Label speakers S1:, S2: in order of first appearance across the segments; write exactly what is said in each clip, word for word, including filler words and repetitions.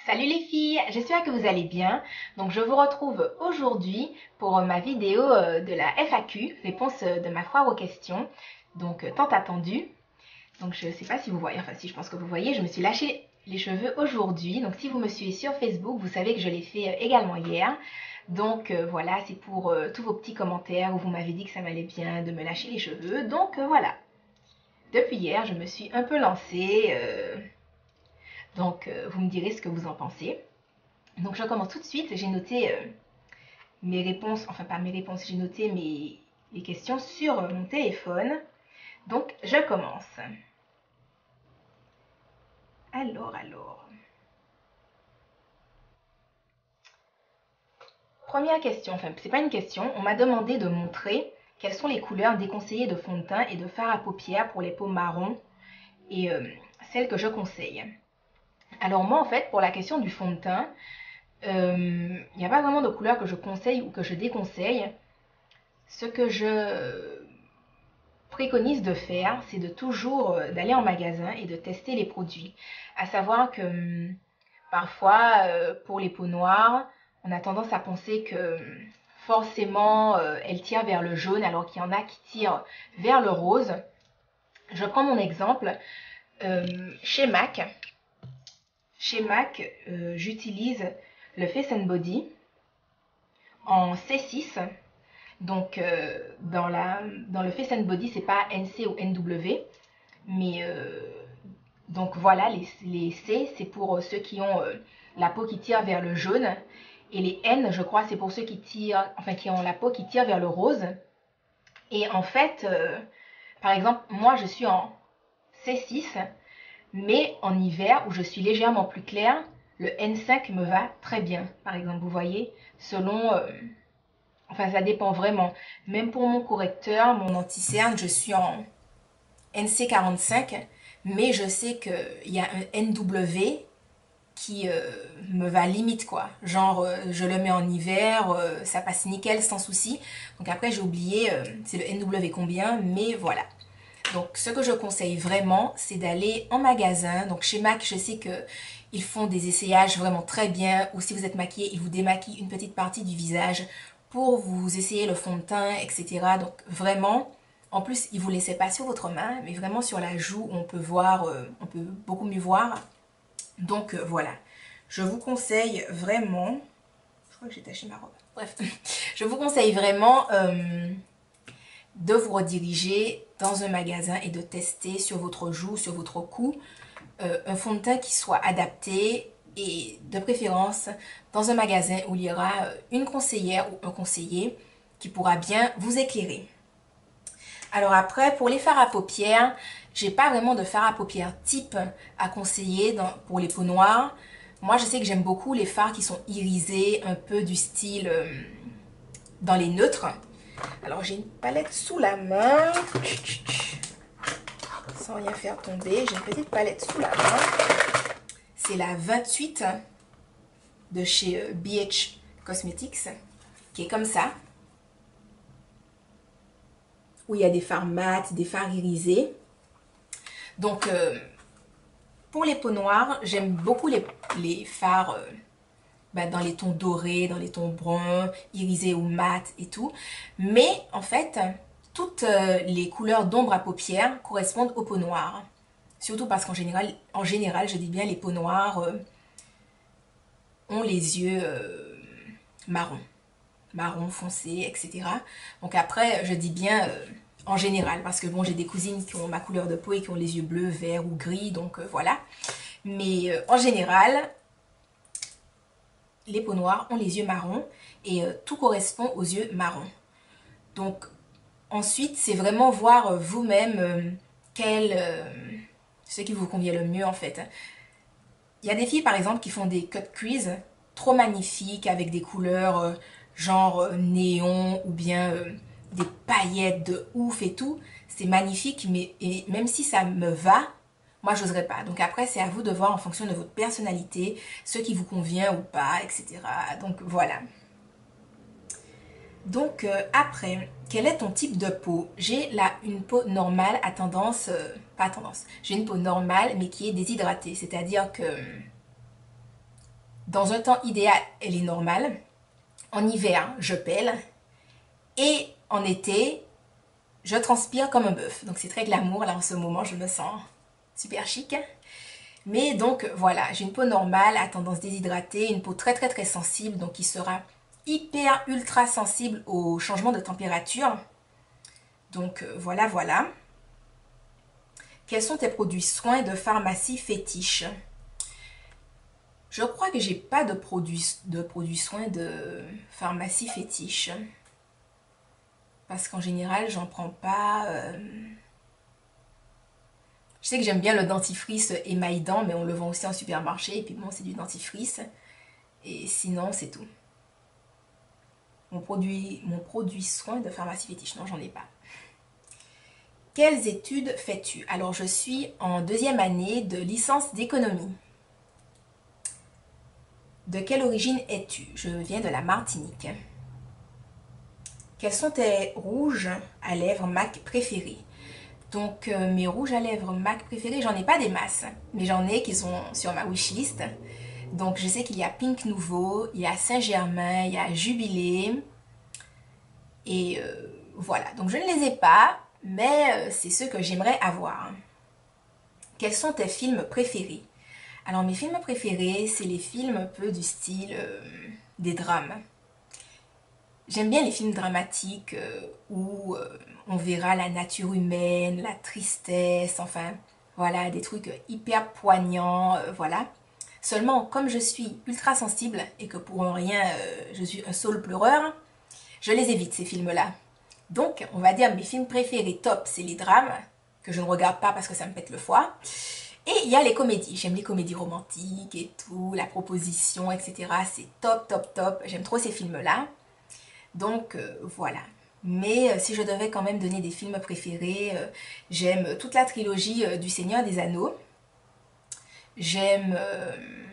S1: Salut les filles, j'espère que vous allez bien. Donc je vous retrouve aujourd'hui pour ma vidéo de la F A Q, réponse de ma foire aux questions, donc tant attendue. Donc je ne sais pas si vous voyez, enfin si je pense que vous voyez, je me suis lâché les cheveux aujourd'hui. Donc si vous me suivez sur Facebook, vous savez que je l'ai fait également hier. Donc euh, voilà, c'est pour euh, tous vos petits commentaires où vous m'avez dit que ça m'allait bien de me lâcher les cheveux. Donc euh, voilà, depuis hier, je me suis un peu lancée. Euh, donc euh, vous me direz ce que vous en pensez. Donc je commence tout de suite. J'ai noté euh, mes réponses, enfin pas mes réponses, j'ai noté mes les questions sur mon téléphone. Donc je commence. Alors, alors. Première question, enfin c'est pas une question, on m'a demandé de montrer quelles sont les couleurs déconseillées de fond de teint et de fard à paupières pour les peaux marron et euh, celles que je conseille. Alors moi en fait pour la question du fond de teint, il euh, n'y a pas vraiment de couleurs que je conseille ou que je déconseille. Ce que je préconise de faire, c'est de toujours euh, d'aller en magasin et de tester les produits. À savoir que hum, parfois, euh, pour les peaux noires, on a tendance à penser que hum, forcément euh, elles tirent vers le jaune alors qu'il y en a qui tirent vers le rose. Je prends mon exemple. Euh, chez MAC, chez MAC, euh, j'utilise le Face and Body en C six. Donc, euh, dans, la, dans le Face and Body, c'est pas N C ou N W, mais euh, donc voilà, les, les C, c'est pour ceux qui ont euh, la peau qui tire vers le jaune, et les N, je crois, c'est pour ceux qui tirent, enfin qui ont la peau qui tire vers le rose. Et en fait, euh, par exemple, moi je suis en C six, mais en hiver où je suis légèrement plus claire, le N cinq me va très bien. Par exemple, vous voyez, selon euh, enfin, ça dépend vraiment. Même pour mon correcteur, mon anti-cerne, je suis en N C quarante-cinq, mais je sais qu'il y a un N W qui euh, me va limite, quoi. Genre, euh, je le mets en hiver, euh, ça passe nickel, sans souci. Donc après, j'ai oublié, euh, c'est le N W combien, mais voilà. Donc, ce que je conseille vraiment, c'est d'aller en magasin. Donc, chez MAC, je sais que ils font des essayages vraiment très bien. Ou si vous êtes maquillé, ils vous démaquillent une petite partie du visage pour vous essayer le fond de teint, et cetera. Donc, vraiment, en plus, ils vous laissent pas sur votre main, mais vraiment sur la joue, on peut voir, euh, on peut beaucoup mieux voir. Donc, euh, voilà. Je vous conseille vraiment... Je crois que j'ai taché ma robe. Bref, je vous conseille vraiment... Euh, de vous rediriger dans un magasin et de tester sur votre joue, sur votre cou, euh, un fond de teint qui soit adapté et de préférence dans un magasin où il y aura une conseillère ou un conseiller qui pourra bien vous éclairer. Alors après, pour les fards à paupières, j'ai pas vraiment de fard à paupières type à conseiller dans, pour les peaux noires. Moi, je sais que j'aime beaucoup les fards qui sont irisés, un peu du style euh, dans les neutres. Alors j'ai une palette sous la main, sans rien faire tomber, j'ai une petite palette sous la main. C'est la vingt-huit de chez B H Cosmetics, qui est comme ça. Où il y a des fards mat, des fards irisés. Donc euh, pour les peaux noires, j'aime beaucoup les, les fards euh, bah, dans les tons dorés, dans les tons bruns, irisés ou mat et tout. Mais en fait... toutes les couleurs d'ombre à paupières correspondent aux peaux noires. Surtout parce qu'en général, en général, je dis bien, les peaux noires euh, ont les yeux euh, marron, marron foncé, et cetera. Donc après, je dis bien euh, en général, parce que bon, j'ai des cousines qui ont ma couleur de peau et qui ont les yeux bleus, verts ou gris, donc euh, voilà. Mais euh, en général, les peaux noires ont les yeux marrons et euh, tout correspond aux yeux marrons. Donc ensuite, c'est vraiment voir vous-même euh, quel, euh, ce qui vous convient le mieux en fait. Il y a des filles par exemple qui font des cut crease trop magnifiques avec des couleurs euh, genre euh, néon ou bien euh, des paillettes de ouf et tout. C'est magnifique, mais et même si ça me va, moi j'oserais pas. Donc après, c'est à vous de voir en fonction de votre personnalité, ce qui vous convient ou pas, et cetera. Donc voilà. Donc euh, après, quel est ton type de peau? J'ai là une peau normale à tendance, euh, pas à tendance, j'ai une peau normale mais qui est déshydratée, c'est-à-dire que Dans un temps idéal, elle est normale. En hiver, je pèle. Et en été, je transpire comme un bœuf. Donc c'est très glamour. Là, en ce moment, je me sens super chic. Mais donc, voilà, j'ai une peau normale, à tendance déshydratée, une peau très très très sensible, donc qui sera hyper ultra sensible aux changements de température. Donc, euh, voilà, voilà. Quels sont tes produits soins de pharmacie fétiche? Je crois que j'ai pas de produits, de produits soins de pharmacie fétiche. Parce qu'en général, j'en prends pas. euh, Je sais que j'aime bien le dentifrice émaillant, mais on le vend aussi en supermarché. Et puis bon, c'est du dentifrice. Et sinon, c'est tout. Mon produit, mon produit soin de pharmacie fétiche, non, j'en ai pas. Quelles études fais-tu? Alors, je suis en deuxième année de licence d'économie. De quelle origine es-tu? Je viens de la Martinique. Quels sont tes rouges à lèvres MAC préférés? Donc, euh, mes rouges à lèvres MAC préférés, j'en ai pas des masses, mais j'en ai qui sont sur ma wishlist. Donc, je sais qu'il y a Pink Nouveau, il y a Saint-Germain, il y a Jubilé. Et euh, voilà, donc je ne les ai pas, mais euh, c'est ceux que j'aimerais avoir. Quels sont tes films préférés? Alors, mes films préférés, c'est les films un peu du style euh, des drames. J'aime bien les films dramatiques euh, où euh, on verra la nature humaine, la tristesse, enfin, voilà, des trucs hyper poignants, euh, voilà. Seulement, comme je suis ultra sensible et que pour rien, euh, je suis un saule pleureur, je les évite, ces films-là. Donc, on va dire mes films préférés top, c'est les drames, que je ne regarde pas parce que ça me pète le foie. Et il y a les comédies. J'aime les comédies romantiques et tout, la proposition, et cetera. C'est top, top, top. J'aime trop ces films-là. Donc, euh, voilà. Mais euh, si je devais quand même donner des films préférés, euh, j'aime toute la trilogie euh, du Seigneur des Anneaux. J'aime... euh,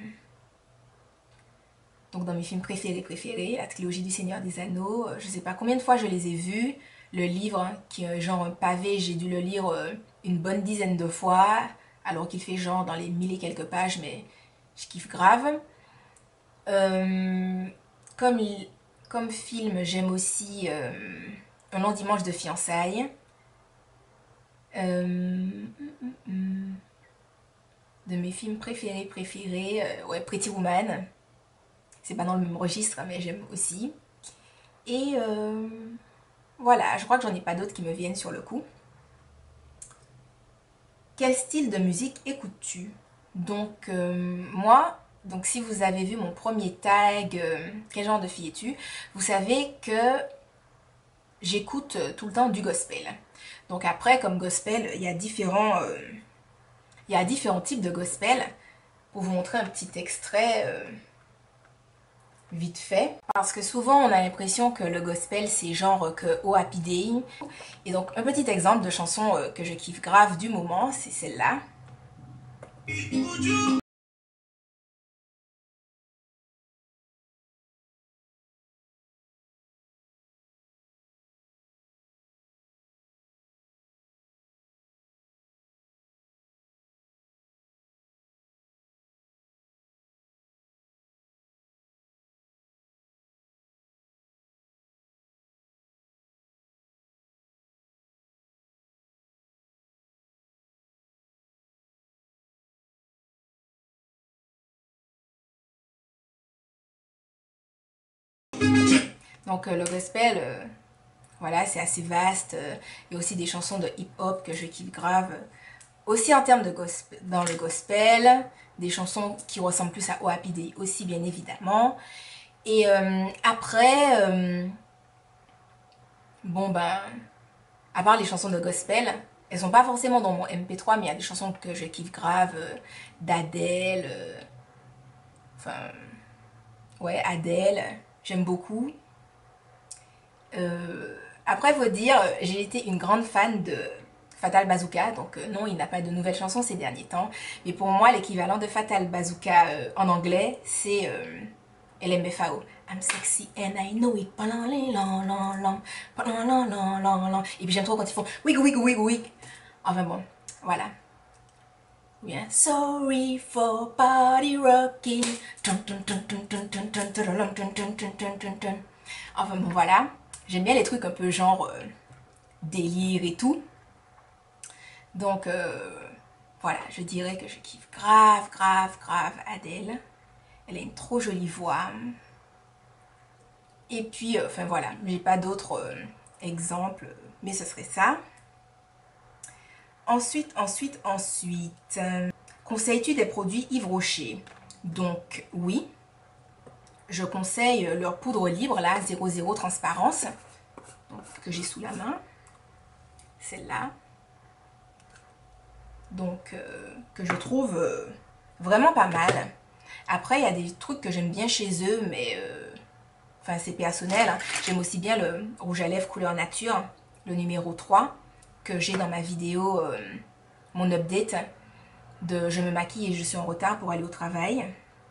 S1: donc, dans mes films préférés, préférés, la trilogie du Seigneur des Anneaux. euh, je ne sais pas combien de fois je les ai vus. Le livre, hein, qui est genre un pavé, j'ai dû le lire euh, une bonne dizaine de fois. Alors qu'il fait genre dans les mille et quelques pages, mais je kiffe grave. Euh, comme, comme film, j'aime aussi euh, Un long dimanche de fiançailles. Euh, de mes films préférés, préférés, euh, ouais, Pretty Woman. C'est pas dans le même registre, mais j'aime aussi. Et euh, voilà, je crois que j'en ai pas d'autres qui me viennent sur le coup. Quel style de musique écoutes-tu? Donc, euh, moi, donc si vous avez vu mon premier tag, euh, quel genre de fille es-tu? Vous savez que j'écoute tout le temps du gospel. Donc après, comme gospel, il y a différents, euh, il y a différents types de gospel. Pour vous montrer un petit extrait euh, vite fait. Parce que souvent, on a l'impression que le gospel, c'est genre que Oh Happy Day. Et donc, un petit exemple de chanson euh, que je kiffe grave du moment, c'est celle-là. Donc, euh, le gospel, euh, voilà, c'est assez vaste. Euh, il y a aussi des chansons de hip-hop que je kiffe grave. Aussi en termes de gospel, dans le gospel, des chansons qui ressemblent plus à Oh Happy Day aussi, bien évidemment. Et euh, après, euh, bon ben, à part les chansons de gospel, elles sont pas forcément dans mon M P trois, mais il y a des chansons que je kiffe grave, euh, d'Adèle, euh, enfin, ouais, Adèle, j'aime beaucoup. Euh, après, faut dire, j'ai été une grande fan de Fatal Bazooka, donc euh, non, il n'a pas de nouvelles chansons ces derniers temps, mais pour moi, l'équivalent de Fatal Bazooka euh, en anglais, c'est euh, L M F A O. I'm sexy and I know it. Et puis j'aime trop quand ils font wig wig wig wig. Enfin bon, voilà. Ou bien sorry for body rocking. Enfin bon voilà, j'aime bien les trucs un peu genre euh, délire et tout. Donc euh, voilà, je dirais que je kiffe grave, grave, grave Adele. Elle a une trop jolie voix. Et puis, euh, enfin voilà, j'ai pas d'autres euh, exemples, mais ce serait ça. Ensuite, ensuite, ensuite, euh, conseilles-tu des produits Yves Rocher? Donc oui, je conseille leur poudre libre, là, zéro zéro transparence, donc, que j'ai sous la main. Celle-là. Donc, euh, que je trouve euh, vraiment pas mal. Après, il y a des trucs que j'aime bien chez eux, mais... Euh, enfin, c'est personnel. Hein. J'aime aussi bien le rouge à lèvres couleur nature, le numéro trois, que j'ai dans ma vidéo, euh, mon update de je me maquille et je suis en retard pour aller au travail.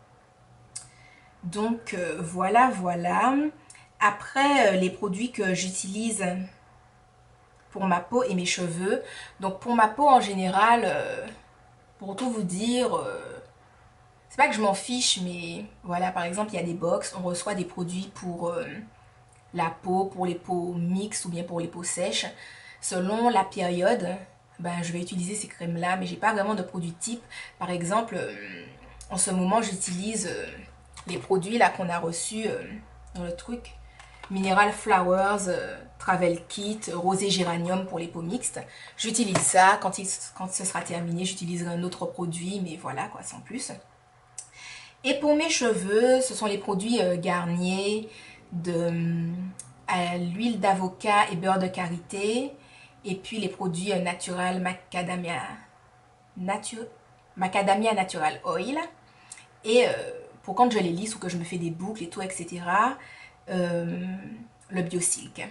S1: Donc, euh, voilà, voilà. Après, euh, les produits que j'utilise pour ma peau et mes cheveux. Donc, pour ma peau en général, euh, pour tout vous dire... Euh, c'est pas que je m'en fiche, mais voilà, par exemple, il y a des box, on reçoit des produits pour euh, la peau, pour les peaux mixtes ou bien pour les peaux sèches. Selon la période, ben, je vais utiliser ces crèmes-là, mais j'ai pas vraiment de produit type. Par exemple, euh, en ce moment, j'utilise euh, les produits là qu'on a reçus euh, dans le truc. Mineral Flowers, euh, Travel Kit, Rosé Géranium pour les peaux mixtes. J'utilise ça. Quand, il, quand ce sera terminé, j'utiliserai un autre produit, mais voilà, quoi, sans plus. Et pour mes cheveux, ce sont les produits euh, Garnier de euh, l'huile d'avocat et beurre de karité. Et puis les produits euh, naturels Macadamia, natu, Macadamia Natural Oil. Et euh, pour quand je les lisse ou que je me fais des boucles et tout, et cetera, euh, le Biosilk.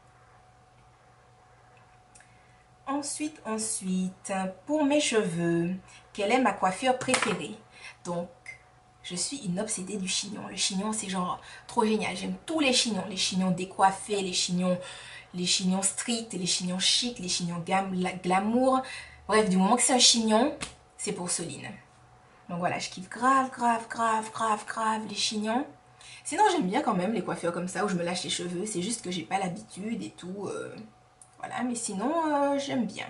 S1: Ensuite, ensuite, pour mes cheveux, quelle est ma coiffure préférée? Donc, je suis une obsédée du chignon. Le chignon, c'est genre trop génial. J'aime tous les chignons. Les chignons décoiffés, les chignons, les chignons street, les chignons chic, les chignons glamour. Bref, du moment que c'est un chignon, c'est pour Soline. Donc voilà, je kiffe grave, grave, grave, grave, grave les chignons. Sinon, j'aime bien quand même les coiffures comme ça où je me lâche les cheveux. C'est juste que j'ai pas l'habitude et tout. Euh, voilà, mais sinon, euh, j'aime bien.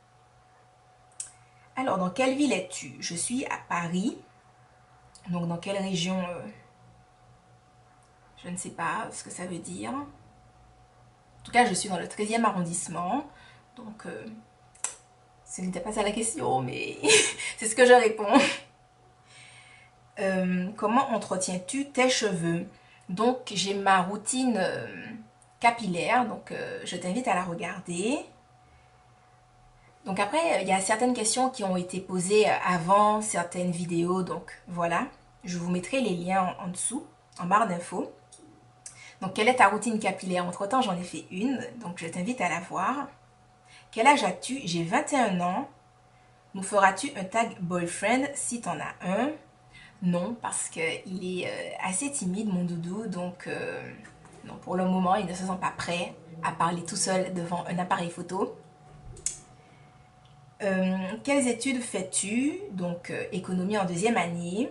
S1: Alors, dans quelle ville es-tu? Je suis à Paris. Donc, dans quelle région euh, je ne sais pas ce que ça veut dire. En tout cas, je suis dans le treizième arrondissement. Donc, euh, ce n'était pas ça la question, mais c'est ce que je réponds. Euh, comment entretiens-tu tes cheveux? Donc, j'ai ma routine euh, capillaire. Donc, euh, je t'invite à la regarder. Donc après, il y a certaines questions qui ont été posées avant certaines vidéos. Donc, voilà. Je vous mettrai les liens en, en dessous, en barre d'infos. Donc, quelle est ta routine capillaire? Entre-temps, j'en ai fait une, donc je t'invite à la voir. Quel âge as-tu? J'ai vingt et un ans. Nous feras-tu un tag boyfriend si t'en as un? Non, parce qu'il est euh, assez timide, mon doudou. Donc, euh, non, pour le moment, il ne se sent pas prêt à parler tout seul devant un appareil photo. Euh, quelles études fais-tu? Donc, euh, économie en deuxième année.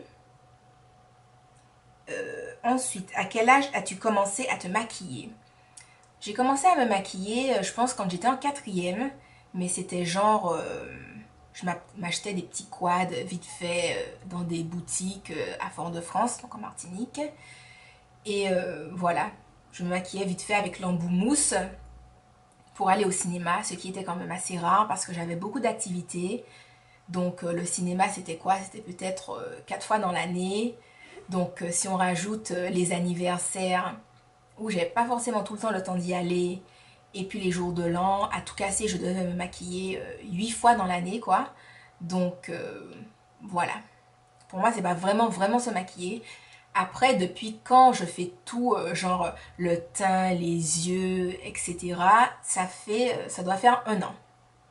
S1: Euh, ensuite, à quel âge as-tu commencé à te maquiller? J'ai commencé à me maquiller, je pense, quand j'étais en quatrième. Mais c'était genre... Euh, je m'achetais des petits quads vite fait euh, dans des boutiques euh, à Fort-de-France, donc en Martinique. Et euh, voilà, je me maquillais vite fait avec l'embout mousse pour aller au cinéma, ce qui était quand même assez rare parce que j'avais beaucoup d'activités. Donc euh, le cinéma, c'était quoi? C'était peut-être euh, quatre fois dans l'année. Donc euh, si on rajoute euh, les anniversaires où j'avais pas forcément tout le temps le temps d'y aller, et puis les jours de l'an, à tout casser, je devais me maquiller euh, huit fois dans l'année, quoi. Donc euh, voilà. Pour moi, c'est pas vraiment, vraiment se maquiller. Après, depuis quand je fais tout, euh, genre le teint, les yeux, et cetera, ça fait, euh, ça doit faire un an.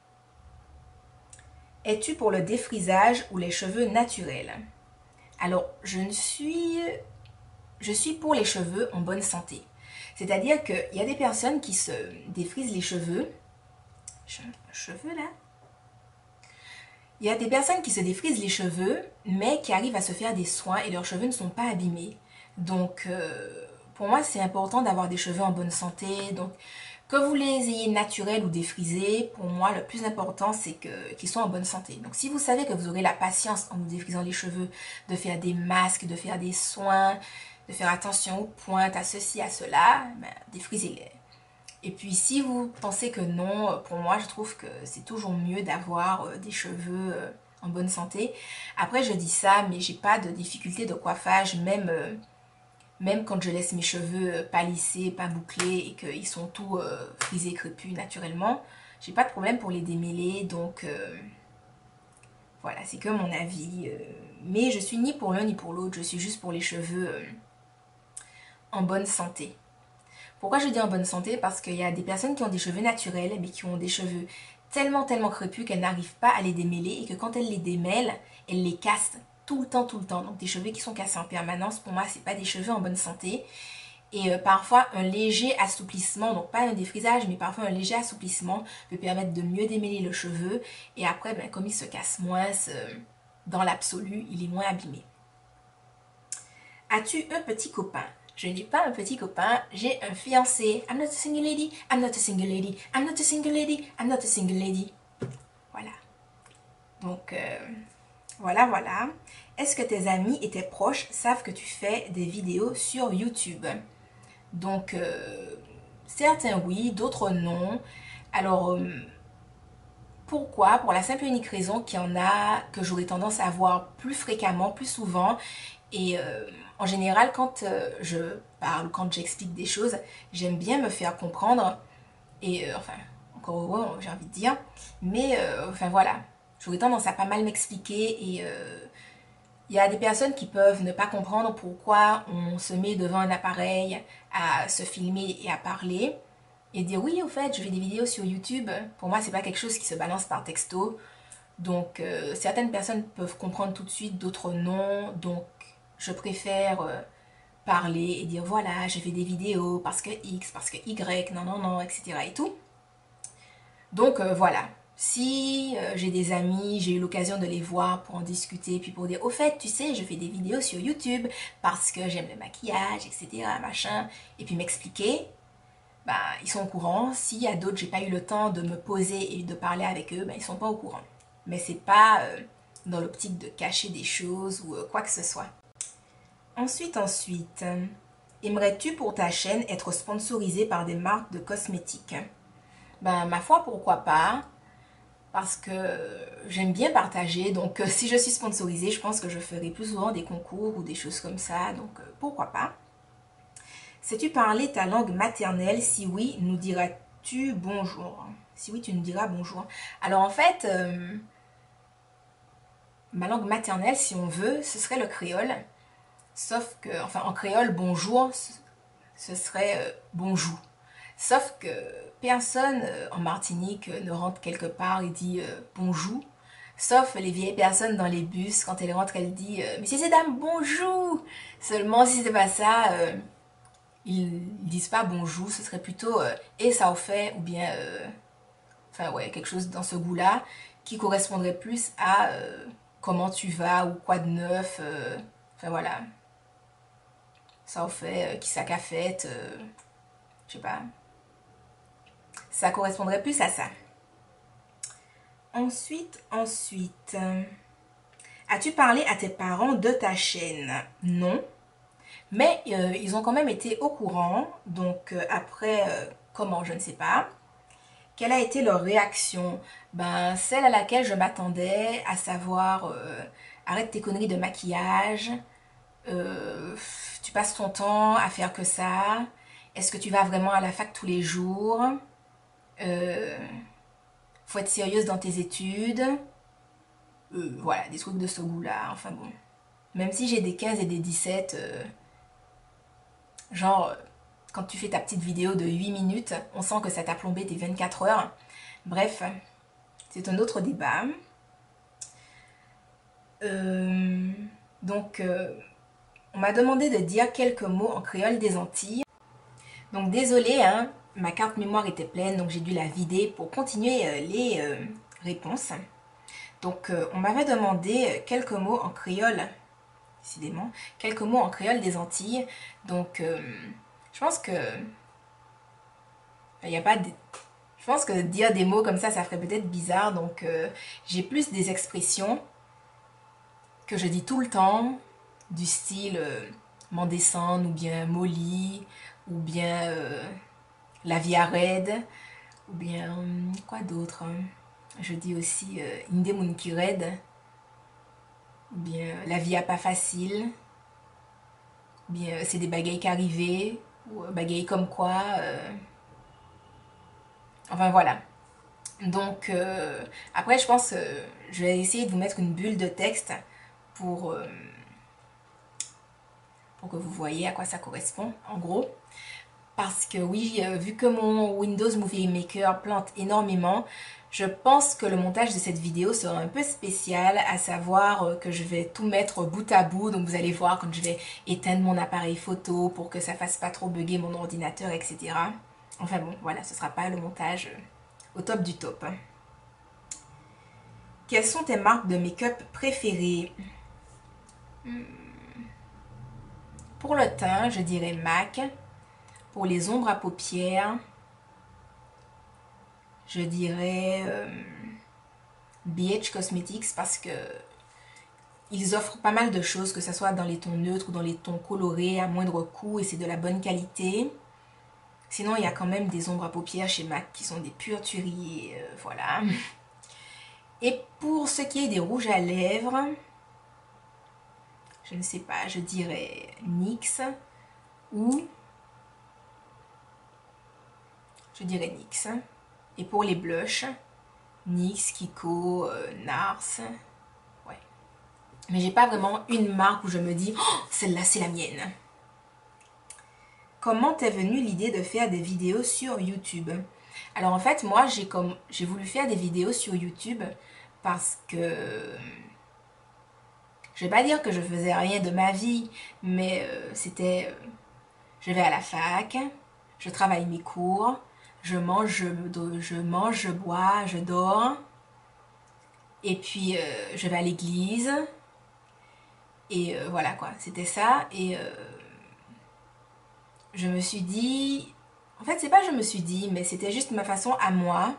S1: Es-tu pour le défrisage ou les cheveux naturels? Alors, je ne suis... Je suis pour les cheveux en bonne santé. C'est-à-dire qu'il y a des personnes qui se défrisent les cheveux. Cheveux là. Il y a des personnes qui se défrisent les cheveux, mais qui arrivent à se faire des soins et leurs cheveux ne sont pas abîmés. Donc, euh, pour moi, c'est important d'avoir des cheveux en bonne santé. Donc, que vous les ayez naturels ou défrisés, pour moi, le plus important, c'est que, qu'ils soient en bonne santé. Donc, si vous savez que vous aurez la patience en vous défrisant les cheveux, de faire des masques, de faire des soins, de faire attention aux pointes, à ceci, à cela, ben, défrisez-les. Et puis si vous pensez que non, pour moi je trouve que c'est toujours mieux d'avoir euh, des cheveux euh, en bonne santé. Après je dis ça, mais j'ai pas de difficulté de coiffage, même, euh, même quand je laisse mes cheveux euh, pas lissés, pas bouclés et qu'ils sont tout euh, frisés, crépus naturellement. J'ai pas de problème pour les démêler, donc euh, voilà, c'est que mon avis. euh. Mais je suis ni pour l'un ni pour l'autre, je suis juste pour les cheveux euh, en bonne santé. Pourquoi je dis en bonne santé? Parce qu'il y a des personnes qui ont des cheveux naturels, mais qui ont des cheveux tellement, tellement crépus qu'elles n'arrivent pas à les démêler et que quand elles les démêlent, elles les cassent tout le temps, tout le temps. Donc des cheveux qui sont cassés en permanence, pour moi, c'est pas des cheveux en bonne santé. Et euh, parfois, un léger assouplissement, donc pas un défrisage, mais parfois un léger assouplissement peut permettre de mieux démêler le cheveu. Et après, ben, comme il se casse moins, euh, dans l'absolu, il est moins abîmé. As-tu un petit copain? Je n'ai pas un petit copain, j'ai un fiancé. I'm not a single lady, I'm not a single lady, I'm not a single lady, I'm not a single lady. Voilà. Donc, euh, voilà, voilà. Est-ce que tes amis et tes proches savent que tu fais des vidéos sur YouTube? Donc, euh, certains oui, d'autres non. Alors, euh, pourquoi? Pour la simple et unique raison qu'il y en a que j'aurais tendance à voir plus fréquemment, plus souvent. Et euh, en général, quand euh, je parle, quand j'explique des choses, j'aime bien me faire comprendre. Et euh, enfin, encore heureux, j'ai envie de dire. Mais euh, enfin voilà, j'aurais tendance à pas mal m'expliquer. Et euh, il y a des personnes qui peuvent ne pas comprendre pourquoi on se met devant un appareil à se filmer et à parler. Et dire oui, au fait, je fais des vidéos sur YouTube. Pour moi, c'est pas quelque chose qui se balance par texto. Donc, euh, certaines personnes peuvent comprendre tout de suite, d'autres non. Donc, je préfère euh, parler et dire voilà, je fais des vidéos parce que X, parce que Y, non, non, non, et cetera. Et tout. Donc, euh, voilà. Si euh, j'ai des amis, j'ai eu l'occasion de les voir pour en discuter, puis pour dire au fait, tu sais, je fais des vidéos sur YouTube parce que j'aime le maquillage, et cetera. Machin, et puis m'expliquer. Bah, ils sont au courant. S'il y a d'autres, j'ai pas eu le temps de me poser et de parler avec eux, bah, ils sont pas au courant. Mais c'est pas euh, dans l'optique de cacher des choses ou euh, quoi que ce soit. Ensuite, ensuite, euh, aimerais-tu pour ta chaîne être sponsorisé par des marques de cosmétiques? Ben, ma foi, pourquoi pas? Parce que j'aime bien partager. Donc, euh, si je suis sponsorisée, je pense que je ferai plus souvent des concours ou des choses comme ça. Donc, euh, pourquoi pas? Sais-tu parler ta langue maternelle? Si oui, nous diras-tu bonjour? Si oui, tu nous diras bonjour. Alors en fait, euh, ma langue maternelle, si on veut, ce serait le créole. Sauf que, enfin en créole, bonjour, ce serait euh, bonjour. Sauf que personne euh, en Martinique euh, ne rentre quelque part et dit euh, bonjour. Sauf les vieilles personnes dans les bus, quand elles rentrent, elles disent euh, Messieurs et dames, bonjour! Seulement si c'est pas ça... Euh, ils disent pas bonjour, ce serait plutôt euh, et ça au fait ou bien euh, enfin ouais, quelque chose dans ce goût-là qui correspondrait plus à euh, comment tu vas ou quoi de neuf, euh, enfin voilà, ça au fait, euh, qui ça qu'a fait, euh, je sais pas, ça correspondrait plus à ça. Ensuite, ensuite, euh, as-tu parlé à tes parents de ta chaîne? Non. Mais euh, ils ont quand même été au courant, donc euh, après, euh, comment, je ne sais pas. Quelle a été leur réaction? Ben, celle à laquelle je m'attendais, à savoir, euh, arrête tes conneries de maquillage, euh, tu passes ton temps à faire que ça, est-ce que tu vas vraiment à la fac tous les jours? Euh, faut être sérieuse dans tes études. Euh, voilà, des trucs de ce goût-là, enfin bon. Même si j'ai des quinze et des dix-sept, euh, genre, quand tu fais ta petite vidéo de huit minutes, on sent que ça t'a plombé tes vingt-quatre heures. Bref, c'est un autre débat. Euh, donc, euh, on m'a demandé de dire quelques mots en créole des Antilles. Donc, désolé, hein, ma carte mémoire était pleine, donc j'ai dû la vider pour continuer euh, les euh, réponses. Donc euh, on m'avait demandé quelques mots en créole, décidément, quelques mots en créole des Antilles. Donc euh, je pense que il n'y a pas de... Je pense que dire des mots comme ça, ça ferait peut-être bizarre. Donc euh, j'ai plus des expressions que je dis tout le temps, du style euh, m'en descendre, ou bien molly, ou bien euh, la vie à raide, ou bien hum, quoi d'autre, hein. Je dis aussi euh, inde moun ki raide, ou bien euh, la vie a pas facile, ou bien euh, c'est des bagailles qui arrivent, ou euh, bagailles comme quoi. euh, Enfin voilà. Donc euh, après je pense euh, je vais essayer de vous mettre une bulle de texte pour, euh, pour que vous voyez à quoi ça correspond en gros. Parce que oui, euh, vu que mon Windows Movie Maker plante énormément, je pense que le montage de cette vidéo sera un peu spécial, à savoir euh, que je vais tout mettre bout à bout. Donc vous allez voir quand je vais éteindre mon appareil photo pour que ça fasse pas trop bugger mon ordinateur, et cetera. Enfin bon, voilà, ce sera pas le montage euh, au top du top. Quelles sont tes marques de make-up préférées? Pour le teint, je dirais MAC. Pour les ombres à paupières, je dirais euh, B H Cosmetics parce que ils offrent pas mal de choses, que ce soit dans les tons neutres ou dans les tons colorés à moindre coût, et c'est de la bonne qualité. Sinon, il y a quand même des ombres à paupières chez MAC qui sont des pures tueries, euh, voilà. Et pour ce qui est des rouges à lèvres, je ne sais pas, je dirais NYX ou... Je dirais NYX. Et pour les blushs, NYX, Kiko, euh, Nars. Ouais. Mais j'ai pas vraiment une marque où je me dis oh, celle-là c'est la mienne. Comment t'est venue l'idée de faire des vidéos sur YouTube? Alors en fait, moi j'ai comme j'ai voulu faire des vidéos sur YouTube parce que je vais pas dire que je faisais rien de ma vie, mais euh, c'était euh, je vais à la fac, je travaille mes cours, je mange, je, je mange, je bois, je dors. Et puis euh, je vais à l'église. Et euh, voilà quoi, c'était ça. Et euh, je me suis dit... En fait, c'est pas je me suis dit, mais c'était juste ma façon à moi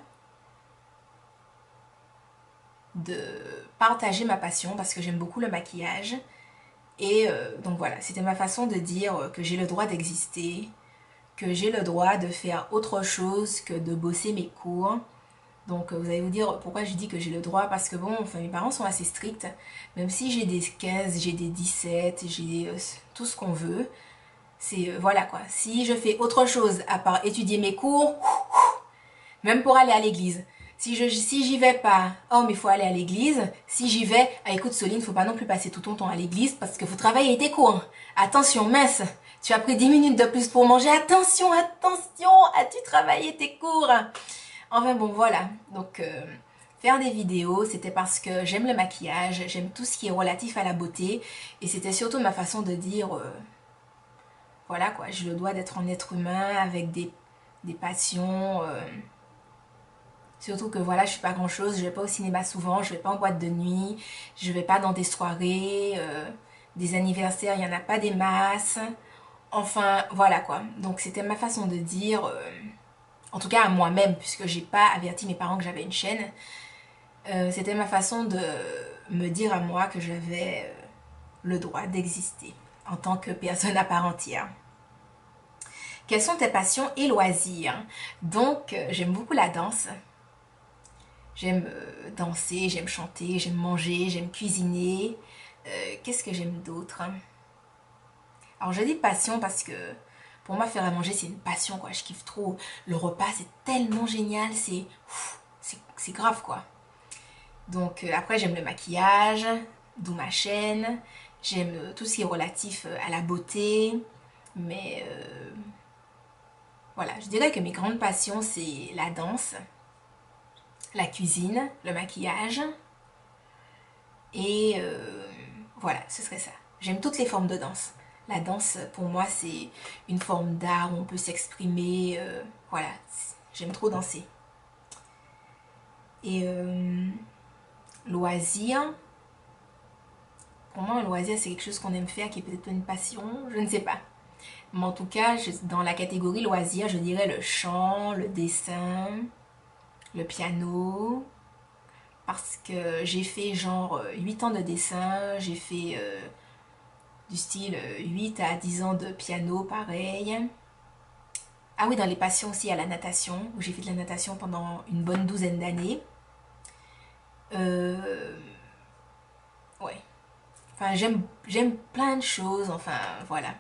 S1: de partager ma passion parce que j'aime beaucoup le maquillage. Et euh, donc voilà, c'était ma façon de dire que j'ai le droit d'exister, que j'ai le droit de faire autre chose que de bosser mes cours. Donc vous allez vous dire pourquoi je dis que j'ai le droit, parce que bon, enfin mes parents sont assez stricts, même si j'ai des quinze, j'ai des dix-sept, j'ai euh, tout ce qu'on veut, c'est euh, voilà quoi, si je fais autre chose à part étudier mes cours, même pour aller à l'église, si je si j'y vais pas, oh mais il faut aller à l'église, si j'y vais, ah écoute Soline, faut pas non plus passer tout ton temps à l'église parce qu'il faut travailler tes cours, attention mince, tu as pris dix minutes de plus pour manger, attention, attention, as-tu travaillé tes cours? Enfin bon voilà, donc euh, faire des vidéos c'était parce que j'aime le maquillage, j'aime tout ce qui est relatif à la beauté et c'était surtout ma façon de dire euh, voilà quoi, j'ai le droit d'être un être humain avec des, des passions, euh, surtout que voilà je suis pas grand chose, je vais pas au cinéma souvent, je vais pas en boîte de nuit, je vais pas dans des soirées, euh, des anniversaires, il y en a pas des masses, enfin voilà quoi, donc c'était ma façon de dire... Euh, en tout cas à moi-même, puisque j'ai pas averti mes parents que j'avais une chaîne, euh, c'était ma façon de me dire à moi que j'avais euh, le droit d'exister en tant que personne à part entière. Quelles sont tes passions et loisirs? Donc, euh, j'aime beaucoup la danse. J'aime euh, danser, j'aime chanter, j'aime manger, j'aime cuisiner. Euh, Qu'est-ce que j'aime d'autre? Alors, je dis passion parce que pour moi, faire à manger, c'est une passion, quoi. Je kiffe trop. Le repas, c'est tellement génial. C'est c'est grave, quoi. Donc, euh, après, j'aime le maquillage, d'où ma chaîne. J'aime euh, tout ce qui est relatif euh, à la beauté. Mais, euh, voilà. Je dirais que mes grandes passions, c'est la danse, la cuisine, le maquillage. Et euh, voilà, ce serait ça. J'aime toutes les formes de danse. La danse, pour moi, c'est une forme d'art où on peut s'exprimer. Euh, voilà, j'aime trop danser. Et euh, loisir. Pour moi, un loisir, c'est quelque chose qu'on aime faire, qui est peut-être une passion, je ne sais pas. Mais en tout cas, je- dans la catégorie loisir, je dirais le chant, le dessin, le piano. Parce que j'ai fait genre euh, huit ans de dessin, j'ai fait euh, du style euh, huit à dix ans de piano, pareil. Ah oui, dans les passions aussi, il y a la natation, où j'ai fait de la natation pendant une bonne douzaine d'années. Euh, ouais. Enfin, j'aime, j'aime plein de choses, enfin, voilà.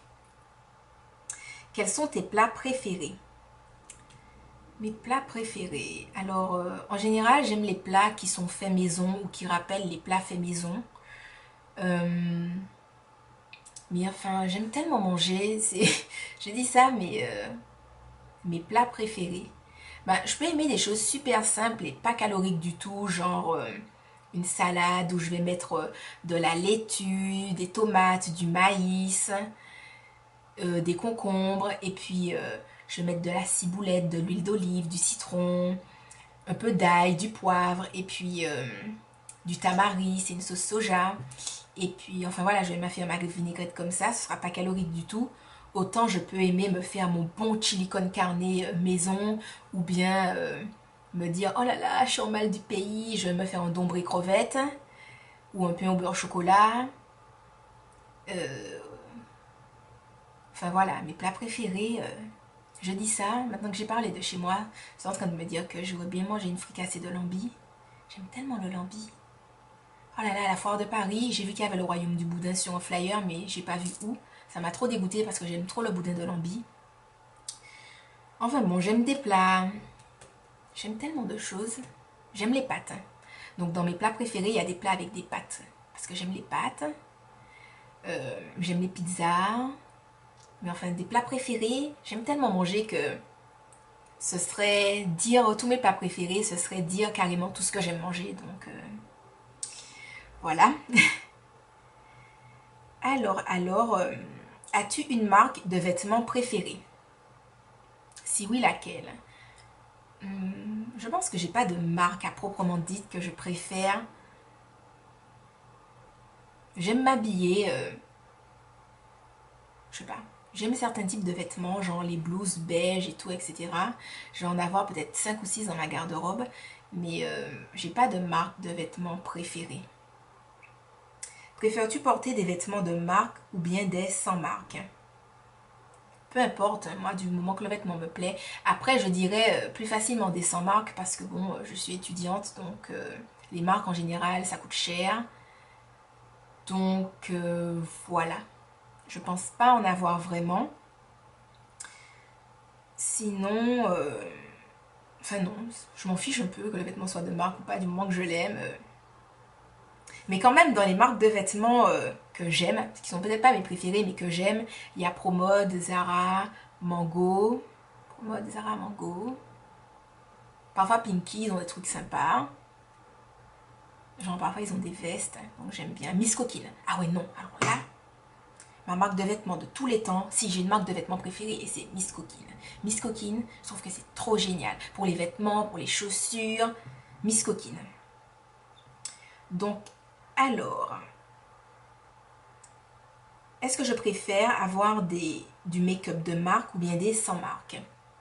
S1: Quels sont tes plats préférés? Mes plats préférés. Alors, euh, en général, j'aime les plats qui sont faits maison ou qui rappellent les plats faits maison. Euh, mais enfin, j'aime tellement manger. C'est, je dis ça, mais euh, mes plats préférés. Bah, je peux aimer des choses super simples et pas caloriques du tout, genre euh, une salade où je vais mettre euh, de la laitue, des tomates, du maïs, euh, des concombres, et puis euh, je vais mettre de la ciboulette, de l'huile d'olive, du citron, un peu d'ail, du poivre, et puis euh, du tamari, c'est une sauce soja. Et puis, enfin voilà, je vais me faire ma vinaigrette comme ça, ce sera pas calorique du tout. Autant je peux aimer me faire mon bon chili con carne euh, maison, ou bien euh, me dire, oh là là, je suis en mal du pays, je vais me faire un dombré crevette, ou un pain au beurre au chocolat. Euh, enfin voilà, mes plats préférés, euh, je dis ça, maintenant que j'ai parlé de chez moi, je suis en train de me dire que j'aurais bien mangé une fricassée de lambi. J'aime tellement le lambi. Oh là là, à la foire de Paris, j'ai vu qu'il y avait le royaume du boudin sur un flyer, mais j'ai pas vu où. Ça m'a trop dégoûté parce que j'aime trop le boudin de Lambi. Enfin bon, j'aime des plats. J'aime tellement de choses. J'aime les pâtes. Donc dans mes plats préférés, il y a des plats avec des pâtes. Parce que j'aime les pâtes. Euh, j'aime les pizzas. Mais enfin, des plats préférés, j'aime tellement manger que ce serait dire tous mes plats préférés, ce serait dire carrément tout ce que j'aime manger. Donc euh, voilà. Alors, alors, euh, as-tu une marque de vêtements préférée? Si oui, laquelle? Hum, je pense que j'ai pas de marque à proprement dite que je préfère. J'aime m'habiller, euh, je sais pas. J'aime certains types de vêtements, genre les blouses beige et tout, et cetera. Je vais en avoir peut-être cinq ou six dans ma garde-robe, mais euh, j'ai pas de marque de vêtements préférée. Préfères-tu porter des vêtements de marque ou bien des sans marque? Peu importe, moi, du moment que le vêtement me plaît. Après, je dirais euh, plus facilement des sans marque parce que bon, euh, je suis étudiante, donc euh, les marques en général, ça coûte cher. Donc euh, voilà, je pense pas en avoir vraiment. Sinon, euh, enfin non, je m'en fiche un peu que le vêtement soit de marque ou pas, du moment que je l'aime. euh. Mais quand même, dans les marques de vêtements euh, que j'aime, qui sont peut-être pas mes préférées, mais que j'aime, il y a Promode, Zara, Mango. Promode, Zara, Mango. Parfois Pinky, ils ont des trucs sympas. Genre parfois ils ont des vestes, donc j'aime bien. Miss Coquille. Ah ouais, non, alors là, ma marque de vêtements de tous les temps, si j'ai une marque de vêtements préférée, et c'est Miss Coquine. Miss Coquine, je trouve que c'est trop génial. Pour les vêtements, pour les chaussures, Miss Coquine. Donc, alors, est-ce que je préfère avoir des, du make-up de marque ou bien des sans marque?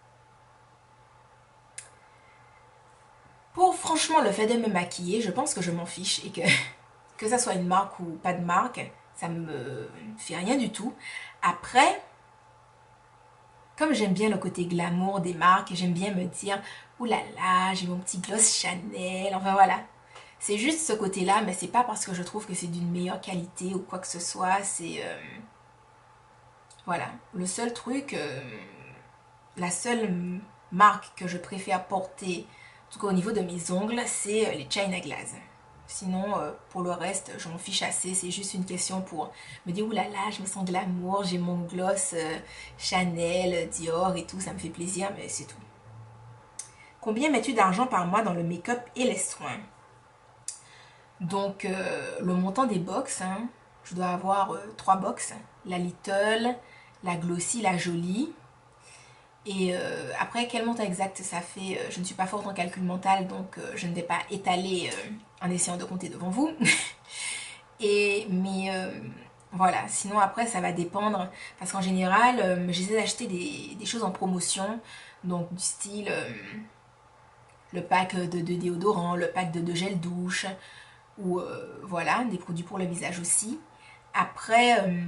S1: Pour franchement le fait de me maquiller, je pense que je m'en fiche et que que ça soit une marque ou pas de marque, ça me fait rien du tout. Après, comme j'aime bien le côté glamour des marques, j'aime bien me dire, oulala, là là, j'ai mon petit gloss Chanel, enfin voilà. C'est juste ce côté-là, mais c'est pas parce que je trouve que c'est d'une meilleure qualité ou quoi que ce soit, c'est... euh, voilà. Le seul truc, euh, la seule marque que je préfère porter, en tout cas au niveau de mes ongles, c'est les China Glass. Sinon, euh, pour le reste, je m'en fiche assez. C'est juste une question pour me dire, oulala, là là, je me sens glamour, j'ai mon gloss euh, Chanel, Dior et tout, ça me fait plaisir, mais c'est tout. Combien mets-tu d'argent par mois dans le make-up et les soins? Donc, euh, le montant des box, hein, je dois avoir euh, trois box. La Little, la Glossy, la Jolie. Et euh, après, quel montant exact ça fait? Je ne suis pas forte en calcul mental, donc euh, je ne vais pas étaler... euh, en essayant de compter devant vous. Et, mais euh, voilà, sinon après ça va dépendre, parce qu'en général, euh, j'essaie d'acheter des, des choses en promotion, donc du style euh, le pack de, de déodorant, le pack de, de gel douche, ou euh, voilà, des produits pour le visage aussi. Après, euh,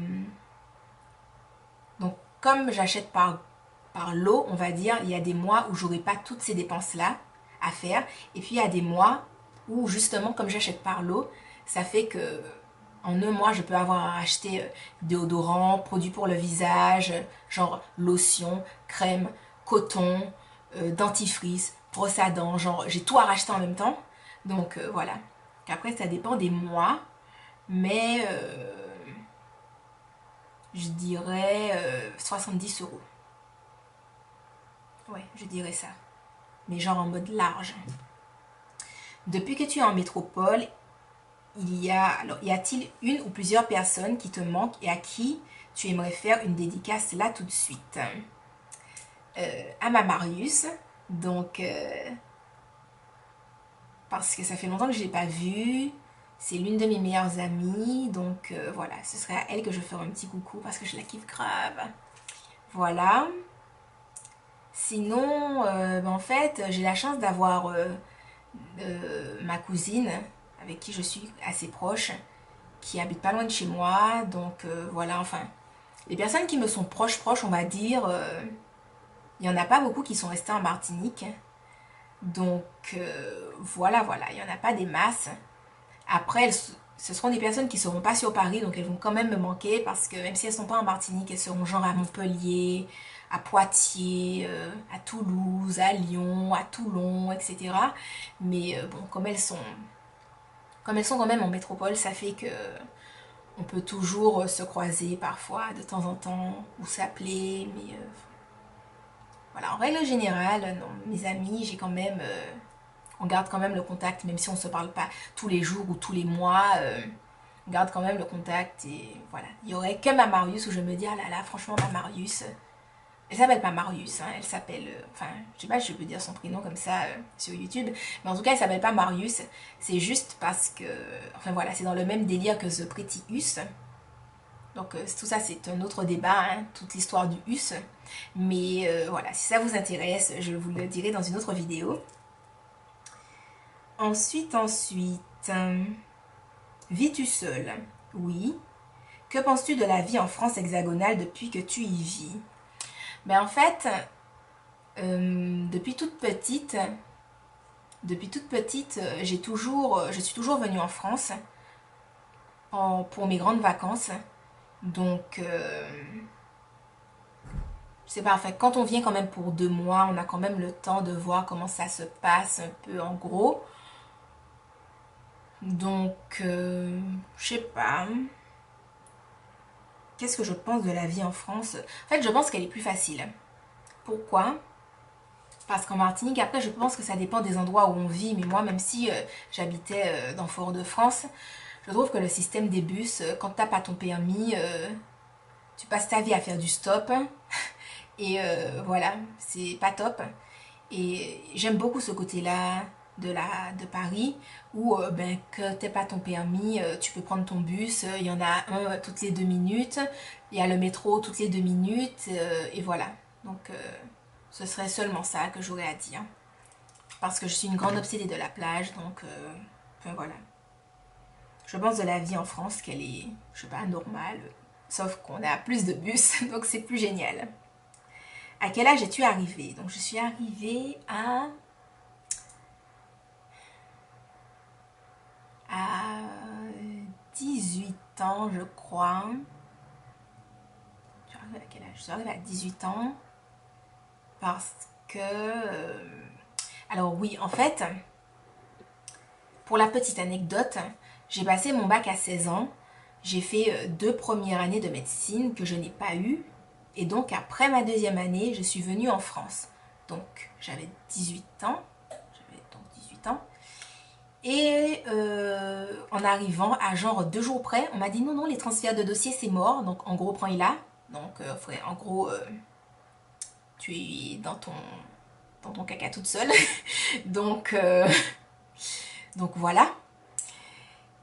S1: donc comme j'achète par, par lot, on va dire, il y a des mois où j'aurai pas toutes ces dépenses-là à faire, et puis il y a des mois où justement comme j'achète par lot, ça fait que en un mois je peux avoir acheté euh, déodorant, produits pour le visage, genre lotion, crème, coton, euh, dentifrice, brosse à dents, genre j'ai tout à racheter en même temps. Donc euh, voilà. Après ça dépend des mois, mais euh, je dirais euh, soixante-dix euros. Ouais, je dirais ça. Mais genre en mode large. Depuis que tu es en métropole, il y a, alors, y a-t-il une ou plusieurs personnes qui te manquent et à qui tu aimerais faire une dédicace là tout de suite? euh, À ma Marius, donc euh, parce que ça fait longtemps que je ne l'ai pas vue. C'est l'une de mes meilleures amies, donc euh, voilà, ce serait à elle que je ferai un petit coucou parce que je la kiffe grave. Voilà. Sinon, euh, ben, en fait, j'ai la chance d'avoir euh, euh, ma cousine avec qui je suis assez proche, qui habite pas loin de chez moi. Donc euh, voilà, enfin, les personnes qui me sont proches, proches, on va dire, euh, il n'y en a pas beaucoup qui sont restés en Martinique. Donc euh, voilà, voilà, il n'y en a pas des masses. Après, elles, ce seront des personnes qui ne seront pas sur Paris, donc elles vont quand même me manquer parce que même si elles ne sont pas en Martinique, elles seront genre à Montpellier, à Poitiers, euh, à Toulouse, à Lyon, à Toulon, et cetera. Mais euh, bon, comme elles sont, comme elles sont quand même en métropole, ça fait que on peut toujours se croiser parfois de temps en temps ou s'appeler. Mais euh, voilà, en règle générale, non, mes amis, j'ai quand même, euh, on garde quand même le contact, même si on ne se parle pas tous les jours ou tous les mois. Euh, on garde quand même le contact et voilà. Il y aurait que ma Marius où je me dis, ah là là, franchement, ma Marius, elle s'appelle pas Marius, hein, elle s'appelle, euh, enfin, je sais pas si je peux dire son prénom comme ça euh, sur YouTube, mais en tout cas, elle s'appelle pas Marius. C'est juste parce que, enfin voilà, c'est dans le même délire que The Pretty Us. Donc euh, tout ça, c'est un autre débat, hein, toute l'histoire du us. Mais euh, voilà, si ça vous intéresse, je vous le dirai dans une autre vidéo. Ensuite, ensuite, euh, vis-tu seule? Oui. Que penses-tu de la vie en France hexagonale depuis que tu y vis? Ben en fait, euh, depuis toute petite, depuis toute petite, euh, j'ai toujours, je suis toujours venue en France en, pour mes grandes vacances. Donc, euh, c'est parfait. Quand on vient quand même pour deux mois, on a quand même le temps de voir comment ça se passe un peu en gros. Donc, euh, je sais pas. Qu'est-ce que je pense de la vie en France? En fait, je pense qu'elle est plus facile. Pourquoi? Parce qu'en Martinique, après, je pense que ça dépend des endroits où on vit. Mais moi, même si euh, j'habitais euh, dans Fort-de-France, je trouve que le système des bus, euh, quand t'as pas ton permis, euh, tu passes ta vie à faire du stop. Et euh, voilà, c'est pas top. Et j'aime beaucoup ce côté-là de, la, de Paris où euh, ben, que t'aies pas ton permis, euh, tu peux prendre ton bus. Il y en a un euh, toutes les deux minutes. Il y a le métro toutes les deux minutes. Euh, et voilà. Donc euh, ce serait seulement ça que j'aurais à dire. Parce que je suis une grande obsédée de la plage. Donc euh, enfin voilà. Je pense de la vie en France qu'elle est, je sais pas, normale. Sauf qu'on a plus de bus. Donc c'est plus génial. À quel âge es-tu arrivée? Donc je suis arrivée à à dix-huit ans, je crois. Je suis arrivée à quel âge? Je suis arrivée à dix-huit ans parce que euh, alors oui, en fait, pour la petite anecdote, j'ai passé mon bac à seize ans. J'ai fait euh, deux premières années de médecine que je n'ai pas eues. Et donc après ma deuxième année, je suis venue en France. Donc j'avais dix-huit ans. J'avais donc dix-huit ans. Et euh, en arrivant à genre deux jours près, on m'a dit non, non, les transferts de dossier c'est mort. Donc en gros, prends-il là. Donc euh, en gros, euh, tu es dans ton, dans ton caca toute seule. donc, euh, donc voilà.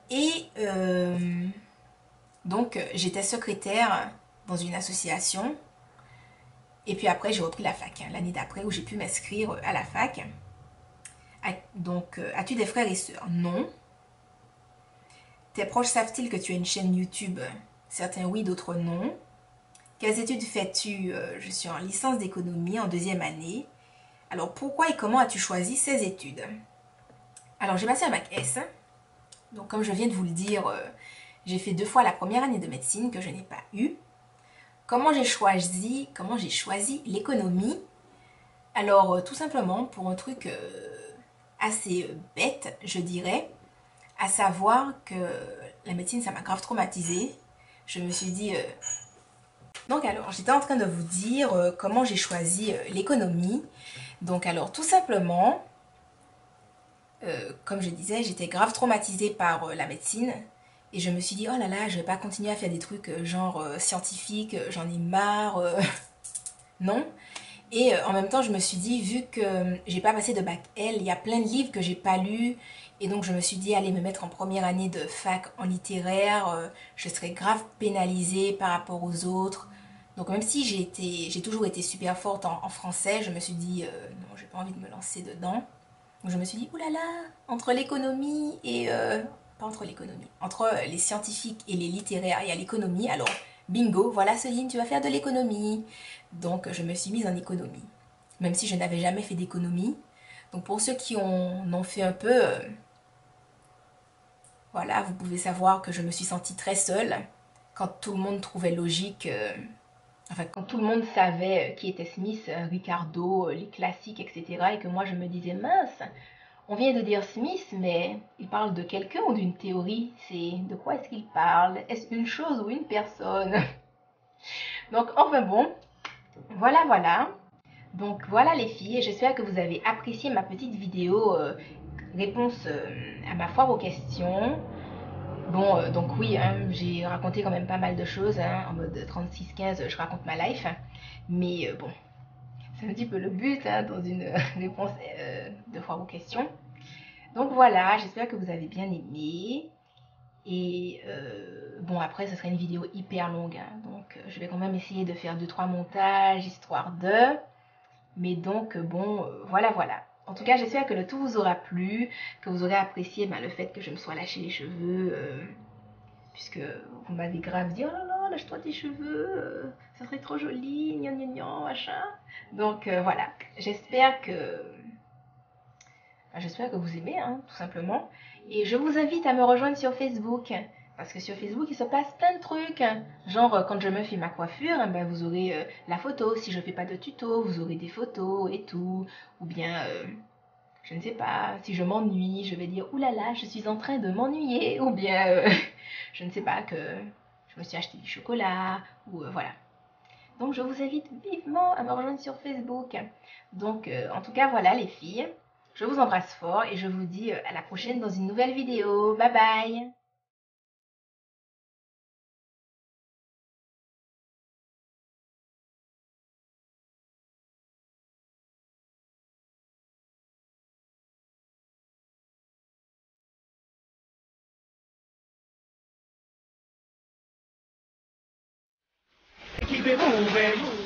S1: Et euh, donc j'étais secrétaire dans une association. Et puis après j'ai repris la fac, hein, l'année d'après où j'ai pu m'inscrire à la fac. Donc as-tu des frères et sœurs? Non. Tes proches savent-ils que tu as une chaîne YouTube? Certains oui, d'autres non. Quelles études fais-tu? Euh, Je suis en licence d'économie en deuxième année. Alors pourquoi et comment as-tu choisi ces études? Alors j'ai passé un bac S. Donc comme je viens de vous le dire, euh, j'ai fait deux fois la première année de médecine que je n'ai pas eue. Comment j'ai choisi, comment j'ai choisi l'économie? Alors euh, tout simplement pour un truc euh, assez bête, je dirais, à savoir que la médecine ça m'a grave traumatisée. Je me suis dit, euh, donc alors, j'étais en train de vous dire euh, comment j'ai choisi euh, l'économie. Donc alors, tout simplement, euh, comme je disais, j'étais grave traumatisée par euh, la médecine. Et je me suis dit, oh là là, je vais pas continuer à faire des trucs euh, genre euh, scientifiques, euh, j'en ai marre. euh, non. Et euh, en même temps, je me suis dit, vu que euh, j'ai pas passé de bac L, il y a plein de livres que j'ai pas lus. Et donc, je me suis dit, allez me mettre en première année de fac en littéraire, euh, je serais grave pénalisée par rapport aux autres. Donc, même si j'ai été, j'ai toujours été super forte en, en français, je me suis dit, euh, non, j'ai pas envie de me lancer dedans. Donc, je me suis dit, oulala, entre l'économie et. Euh, pas entre l'économie, entre euh, les scientifiques et les littéraires, il y a l'économie. Alors, bingo, voilà Céline, tu vas faire de l'économie. Donc, je me suis mise en économie, même si je n'avais jamais fait d'économie. Donc, pour ceux qui en ont fait un peu, euh, voilà, vous pouvez savoir que je me suis sentie très seule quand tout le monde trouvait logique, euh, enfin, quand tout le monde savait qui était Smith, euh, Ricardo, euh, les classiques, et cetera. Et que moi, je me disais, mince, on vient de dire Smith, mais il parle de quelqu'un ou d'une théorie? C'est de quoi est-ce qu'il parle? Est-ce une chose ou une personne? Donc, enfin bon, voilà, voilà. Donc voilà les filles, j'espère que vous avez apprécié ma petite vidéo euh, réponse euh, à ma foire aux questions. Bon, euh, donc oui, hein, j'ai raconté quand même pas mal de choses, hein, en mode trente-six quinze, je raconte ma life. Mais euh, bon, c'est un petit peu le but hein, dans une réponse euh, de foire aux questions. Donc voilà, j'espère que vous avez bien aimé. Et euh, bon, après, ce sera une vidéo hyper longue. Hein, donc je vais quand même essayer de faire deux trois montages, histoire de... Mais donc, bon, euh, voilà, voilà. En tout cas, j'espère que le tout vous aura plu, que vous aurez apprécié ben, le fait que je me sois lâché les cheveux, euh, puisque vous m'avez grave dit, oh là là, lâche-toi tes cheveux, euh, ça serait trop joli, gna gna gna, machin. Donc euh, voilà, j'espère que ben, j'espère que vous aimez, hein, tout simplement. Et je vous invite à me rejoindre sur Facebook. Parce que sur Facebook, il se passe plein de trucs. Genre, euh, quand je me fais ma coiffure, eh ben, vous aurez euh, la photo. Si je fais pas de tuto, vous aurez des photos et tout. Ou bien, euh, je ne sais pas, si je m'ennuie, je vais dire, oulala, je suis en train de m'ennuyer. Ou bien, euh, je ne sais pas, que je me suis acheté du chocolat. Ou euh, voilà. Donc, je vous invite vivement à me rejoindre sur Facebook. Donc, euh, en tout cas, voilà les filles. Je vous embrasse fort et je vous dis euh, à la prochaine dans une nouvelle vidéo. Bye bye!
S2: Keep it moving.